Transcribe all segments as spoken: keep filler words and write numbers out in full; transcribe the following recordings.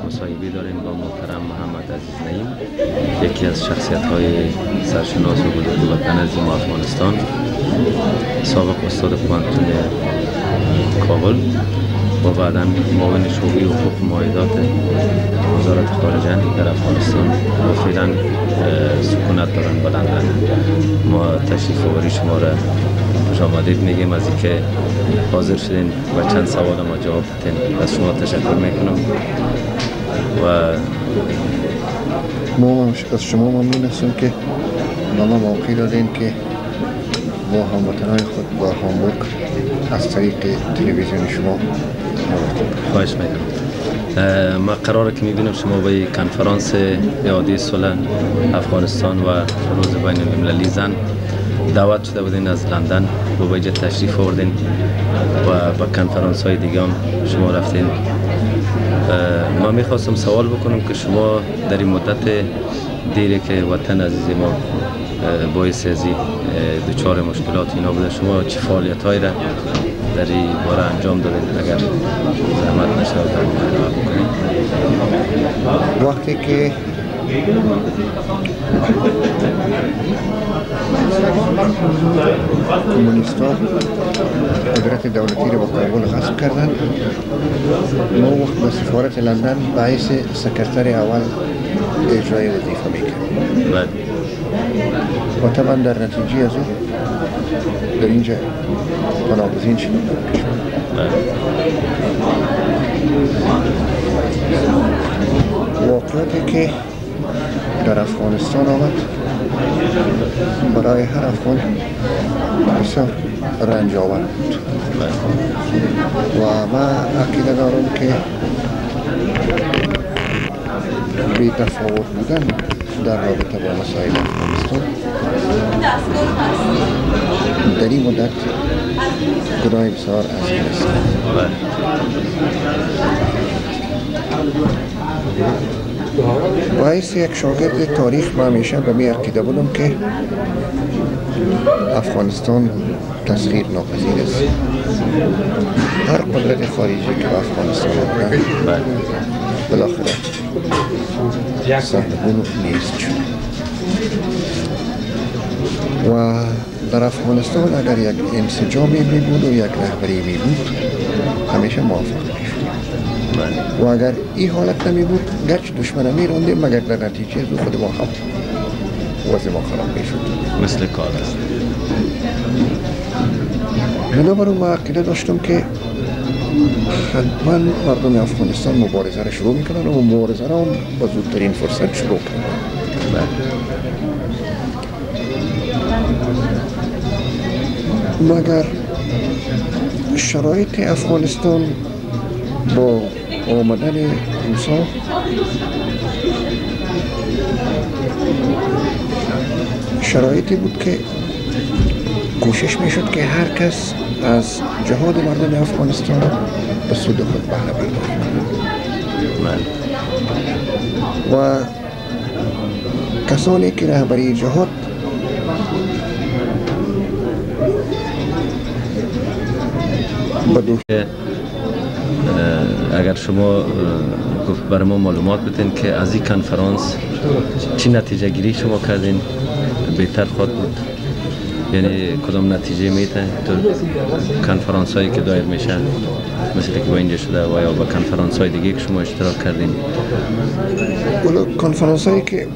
مصاحبه داریم با محترم محمد عزیز نحیم، یکی از شخصیت های سرشناس و بزرگ وطن عظیم افغانستان، سابق استاد پانتون کابل و بعدا معاون شغلی و حقوق معاهدات وزارت خارجه در افغانستان و فعلا سکونت دارن به لندن. ما تشریف آوری شما را خوش آمدید میگیم از اینکه حاضر شدین و چند سوال ما جواب دادین. از شما تشکر میکنم و ما از شما ممنون هستم که ما موقعی دادین که با هموطنان خود با هامبورگ از طریق تلویزیون شما خواهش میکنم. ما قراره که میبینم شما به کنفرانس اعاده صلح افغانستان و روز بین المللی زن دعوت شده بودین از لندن و به اینجا تشریف آوردین و به کنفرانس های دیگه هم شما رفتین. ما میخواستم سوال بکنم که شما در این مدت دیری که وطن عزیز ما باعث ازی دچار مشکلات اینا بوده، شما چه فعالیت هایی را در این باره انجام دادین؟ اگر زحمت نشه در مورد بکنید. وقتی که کمونیستا قدرت دولتی رو با کابل غصب کردن، ما وقت به سفارت لندن باعث سکرتر اول اجرای وظیفه میکرد و طبعا در نتیجه از او در اینجا پناهگزین شدیم. واقعیتی که در افغانستان آمد برای هر افغان بسیار رنج آور بود و من عقیده دارم که بی تفاوت بودن در رابطه با مسائل افغانستان در این مدت گناه بسیار عظیم است. باعث یک شاگرد تاریخ من همیشه به می عقیده بودم که افغانستان تسخیر ناپذیر است. هر قدرت خارجی که به افغانستان آمده بالاخره سرنگون نیست شد و در افغانستان اگر یک انسجامی می بود و یک رهبری می بود همیشه موفق می شد و اگر این حالت نمی بود گرچه دشمن می راندیم مگر در نتیجه از خود ما هم وضع ما خراب می شد. مثل کار است. بنابراین من عقیده داشتم که حتما مردم افغانستان مبارزه را شروع میکنن و مبارزه را هم با زودترین فرصت شروع کنن. مگر شرایط افغانستان با آمدن روسا شرایطی بود که کوشش میشد که هر کس از جهاد مردم افغانستان به سود خود بهره برداری کند و کسانی که رهبری جهاد بدو اگر شما برای ما معلومات بدین که از این کنفرانس چی نتیجه گیری شما کردین بهتر خواهد بود؟ یعنی کدام نتیجه میده تو کنفرانس هایی که دایر میشن مثل که با اینجا شده و یا با کنفرانس های دیگه که شما اشتراک کردین؟ اولا کنفرانس هایی که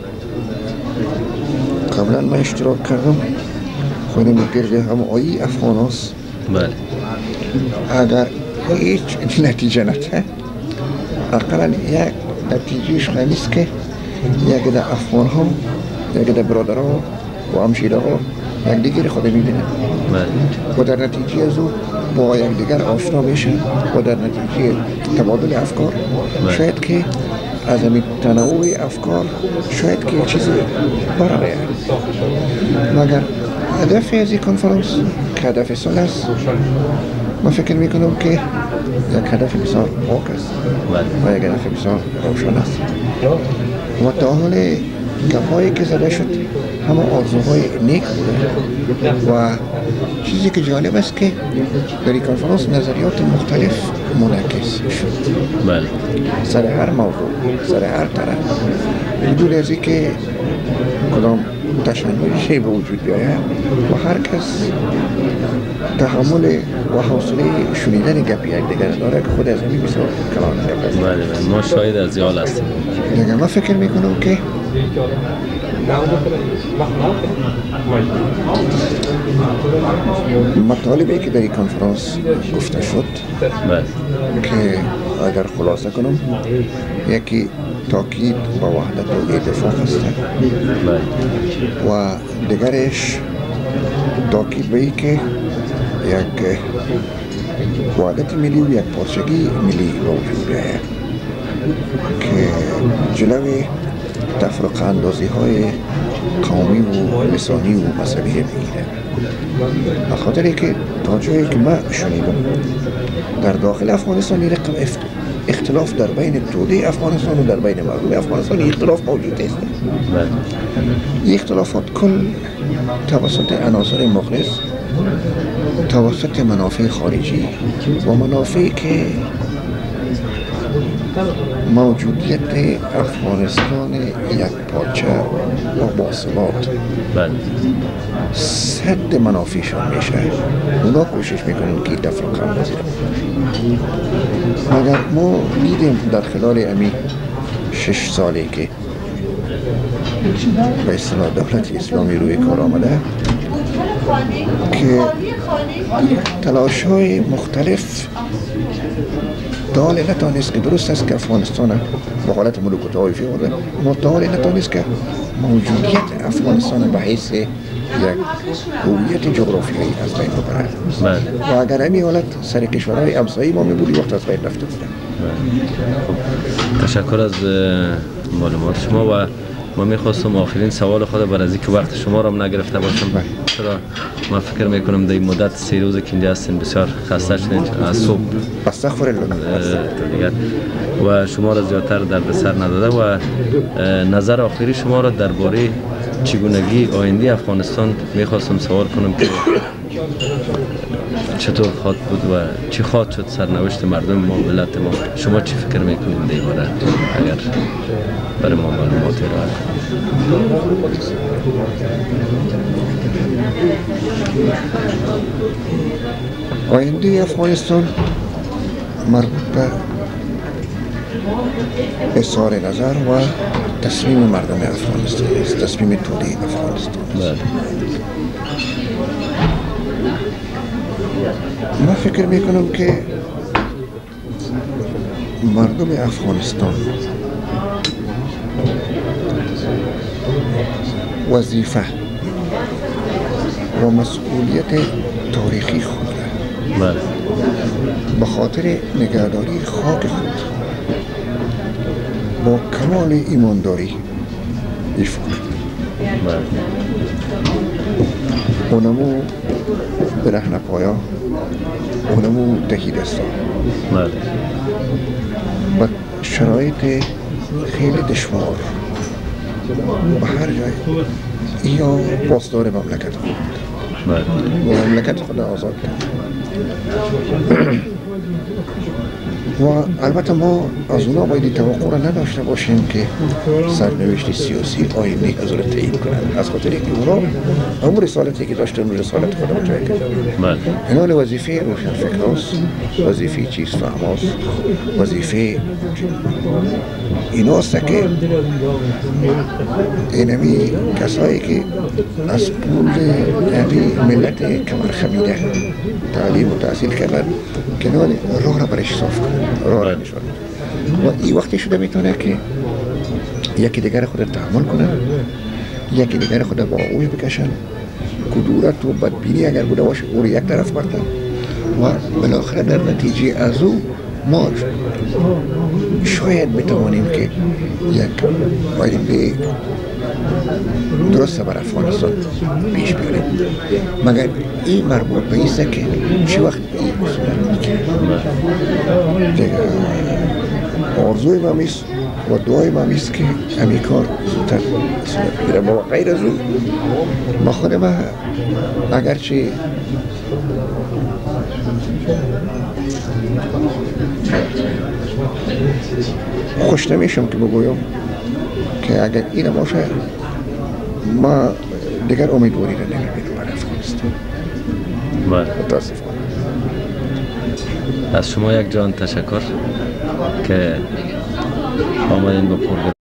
قبلا من اشتراک کردم خودم گرد هم آیی افغان هاست. بله. اگر هیچ نتیجه نده اقلا یک نتیجهش خمیست که یک ده افغان ها یک ده برادر ها و همشیره ها یک دیگر خود میبینن و در نتیجه از او با یک دیگر آشنا بشن و در نتیجه تبادل افکار شاید که از همین تنوع افکار شاید که چیزی برای مگر هدف از این کنفرانس که هدف صلح است، من فکر میکنم که یک هدف بسیار پاک است و یک هدف بسیار روشن است و تا حال گپایی که زده شد همه آرزوهای نیک بوده و چیزی که جالب است که در این کنفرانس نظریات مختلف منعکس شد. بله. سر هر موضوع، سر هر طرف، بدون از اینکه کدام تشنجی به وجود بیاید و هر کس تحمل و حوصله شنیدن گپ یک دیگر داره که خود از این بسیار کلان گپ است. بله بله، ما شاهد از حال هستیم. دیگه ما فکر میکنم که مطالبی که در این کنفرانس گفته شد بله. که اگر خلاصه کنم یکی تاکید با وحدت و اتفاق است بله. و دیگرش تاکید به این که یک وحدت ملی و یک پارچگی ملی به وجود بیاید که جلوی تفرقه اندازی های قومی و لسانی و مذهبی بگیره. بخاطر که تا جایی که من شنیدم در داخل افغانستان رقم اختلاف در بین توده افغانستان و در بین مردم افغانستان اختلاف موجود است. این اختلافات کل توسط عناصر مخلص، توسط منافع خارجی و منافعی که موجودیت افغانستان یک پارچه و باثبات سد منافعشان میشه. اونا کوشش میکنن که تفرقه اندازی مگر ما دیدیم در خلال امی شش سالی که به اصطلاح دولت اسلامی روی کار آمده که تلاش های مختلف دال نتانست که درست است که افغانستان با حالت ملوک و طوایفی آورده، اما دال نتانست که موجودیت افغانستان به حیث یک هویت جغرافیایی از بین ببرد و اگر همی حالت سر کشورهای همسایه ما میبودی وقت از بین رفته بودن. تشکر از معلومات شما و ما میخواستم آخرین سوال خود بر از اینکه وقت شما را هم نگرفته باشم. چرا ما فکر میکنم در این مدت سه روز که اینجا هستین بسیار خسته شدین از صبح استغفر دیگر و شما را زیادتر درد سر نداده و نظر آخری شما را درباره چگونگی آینده افغانستان میخواستم سوال کنم که چطور خواهد بود و چی خواهد شد سرنوشت مردم ما، ملت ما. شما چی فکر میکنید در این باره اگر برای ما معلوماتی ارائه کنید؟ آینده افغانستان مربوط به اظهار نظر و تصمیم مردم افغانستان است، تصمیم توده افغانستان است. من فکر میکنم که مردم افغانستان وظیفه و مسئولیت تاریخی خود را به خاطر نگهداری خاک خود با کمال ایمانداری ایفا کرد. اونمو برهنه پایا، اونمو دهیدستان و شرایط خیلی دشوار به هر جای یا پاسدار مملکت خود و مملکت خود آزاد کرد. و البته ما از اونا باید توقع را نداشته باشیم که سرنوشت سیاسی آینده از را تعیین کنند، از خاطر اینکه اونا همون رسالتی که داشتن اون رسالت خود را جای کردن. اینال وظیفه روشنفکراست، وظیفه چیز فهماست، وظیفه ایناست که اینمی کسایی که از پول یعنی ملت کمر خمیده تعلیم و تحصیل کردن کنال راه را برش صاف کنن، راه را نشان و این وقتی شده میتونه که یکی دیگر خود تحمل کنن، یکی دیگر خود با آغوش بکشن، کدورت و بدبینی اگر بوده باشه او یک طرف بردن و بالاخره در نتیجه از او ما شاید بتوانیم که یک آینده درست بر افغانستان پیش بیاریم. مگر این مربوط به ایسته که چی وقت این صورت میکنه. آرزوی ما میست و دعای ما میست که همین کار زودتر صورت بگیره. با غیر از اون با خود ما اگرچه خوش نمیشم که بگویم که اگر این باشه ما دیگر امیدواری را نمیبینم برای افغانستان. متاسفانه. از شما یک جان تشکر که آمدین به پروگرام